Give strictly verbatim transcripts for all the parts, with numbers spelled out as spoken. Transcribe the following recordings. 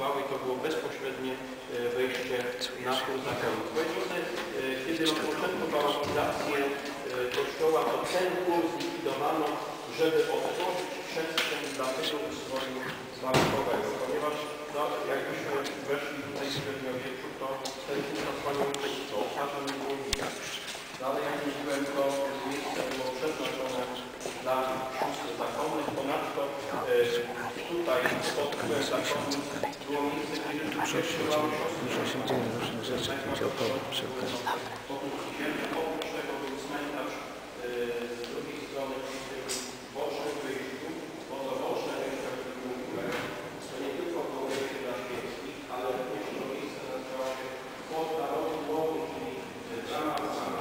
zachowały i to było bezpośrednie wejście na chór zakonnik. Kiedy rozpoczęto barokizację kościoła, to ten chór zlikwidowano, żeby otworzyć przestrzeń dla tego ustroju barokowego, ponieważ no, jakbyśmy weszli tutaj w średniowieczu, to ten chór zasłaniający to ołtarza nie było widać. Dalej, jak mówiłem, to miejsce było przeznaczone dla sióstr zakonnych. Ponadto e, tutaj pod wpływem zakonnym było miejsce, gdzie dużo się dzieje, dużo się dzieje różnych rzeczy, gdzie około przy okazji. Oprócz tego był cmentarz e, z drugiej strony w bocznym wyjściu, bo to boczne wyjście, o którym mówiłem, to nie tylko było wejście dla świeckich, ale również to miejsce nazywało się pod narodu głowy, czyli brama sama.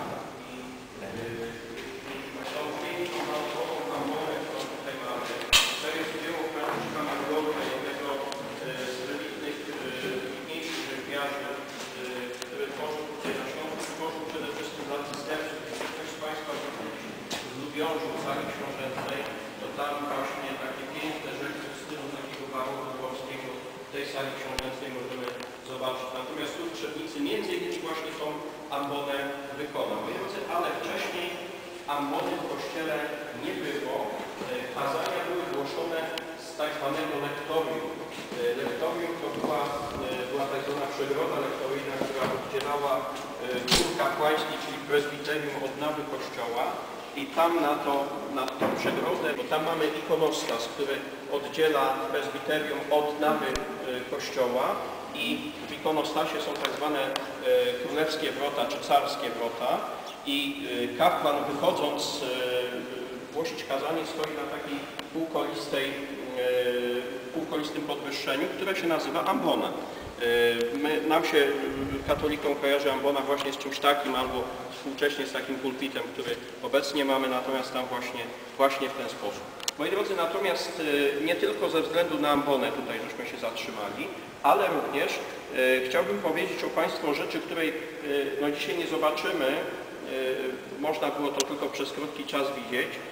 To jest dzieło Franciszka Margolka, jednego z wybitnych, wybitniejszych rzeźbiarzy, który tworzył tutaj na Śląsku, tworzył przede wszystkim dla cysterców. Jeśli ktoś z Państwa z Lubiążu, w sali książęcej, to tam właśnie takie piękne rzeczy w stylu takiego baroku dworskiego w tej sali książęcej możemy zobaczyć. Natomiast tu w Trzebnicy między innymi właśnie tą ambonę wykonał. Ale wcześniej ambony w kościele nie było. Kazania były głoszone z tak zwanego lektorium. Lektorium to była, była tak zwana przegroda lektoryjna, która oddzielała dwór kapłański, czyli prezbiterium od nawy kościoła. I tam na, to, na tą przegrodę, bo tam mamy ikonostas, który oddziela prezbiterium od nawy kościoła. I w ikonostasie są tak zwane królewskie wrota czy carskie wrota. I kapłan, wychodząc głosić kazanie, stoi na takiej półkolistej, półkolistym podwyższeniu, które się nazywa ambona. My, nam się, katolikom, kojarzy ambona właśnie z czymś takim, albo współcześnie z takim pulpitem, który obecnie mamy, natomiast tam właśnie, właśnie w ten sposób. Moi drodzy, natomiast nie tylko ze względu na ambonę tutaj żeśmy się zatrzymali, ale również e, chciałbym powiedzieć o Państwu rzeczy, której e, no, dzisiaj nie zobaczymy. E, można było to tylko przez krótki czas widzieć. E,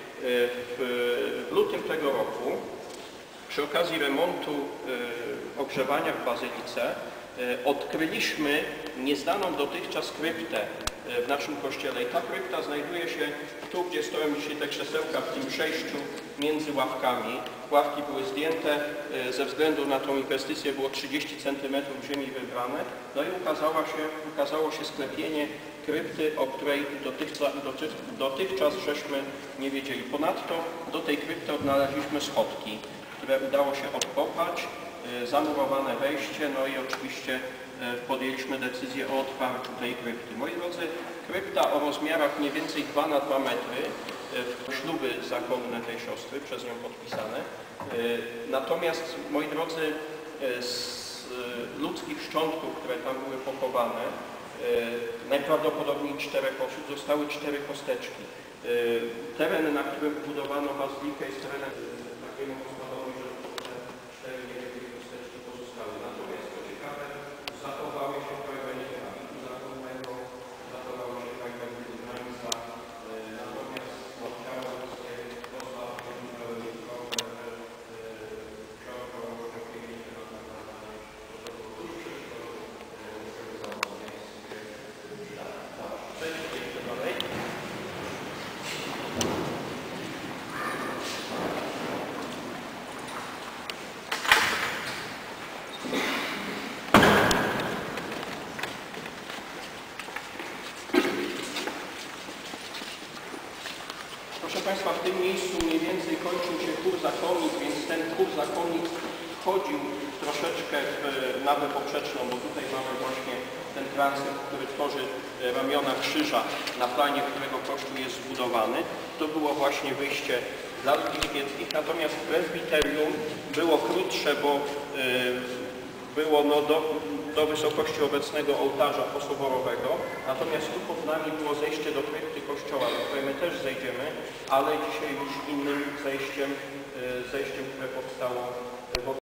w, w lutym tego roku, przy okazji remontu e, ogrzewania w Bazylice, e, odkryliśmy nieznaną dotychczas kryptę w naszym kościele. I ta krypta znajduje się tu, gdzie stoją dzisiaj te krzesełka, w tym przejściu między ławkami. Ławki były zdjęte, ze względu na tą inwestycję było trzydzieści centymetrów ziemi wybrane. No i ukazała się, ukazało się sklepienie krypty, o której dotychczas, dotychczas żeśmy nie wiedzieli. Ponadto do tej krypty odnaleźliśmy schodki, które udało się odkopać, zamurowane wejście, no i oczywiście podjęliśmy decyzję o otwarciu tej krypty. Moi drodzy, krypta o rozmiarach mniej więcej dwa na dwa metry, śluby zakonne tej siostry, przez nią podpisane. Natomiast, moi drodzy, z ludzkich szczątków, które tam były pochowane, najprawdopodobniej czterech osób, zostały cztery kosteczki. Teren, na którym budowano bazylikę, jest terenem takiego rozkładowi, że te cztery niewielkie kosteczki pozostały. Natomiast co ciekawe, zachowały się fragmenty habitu zakonnego, zachowały się fragmenty granica, natomiast no, ciało ludzkie zostało pełnikowe, książka o pięćdziesięciu latach nazwane, to to było tuż przed tego zawodu. Przejdźmy jeszcze dalej. Proszę Państwa, w tym miejscu mniej więcej kończył się chór zakonnik, więc ten chór zakonnik wchodził troszeczkę w nawę poprzeczną, bo tutaj mamy właśnie ten transept, który tworzy ramiona krzyża, na planie którego kościół jest zbudowany. To było właśnie wyjście dla ludzi świeckich, natomiast prezbiterium było krótsze, bo yy, było no, do, do wysokości obecnego ołtarza posoborowego, natomiast tu pod nami było zejście do krypty kościoła, do której my też zejdziemy, ale dzisiaj już innym zejściem, yy, zejściem, które powstało w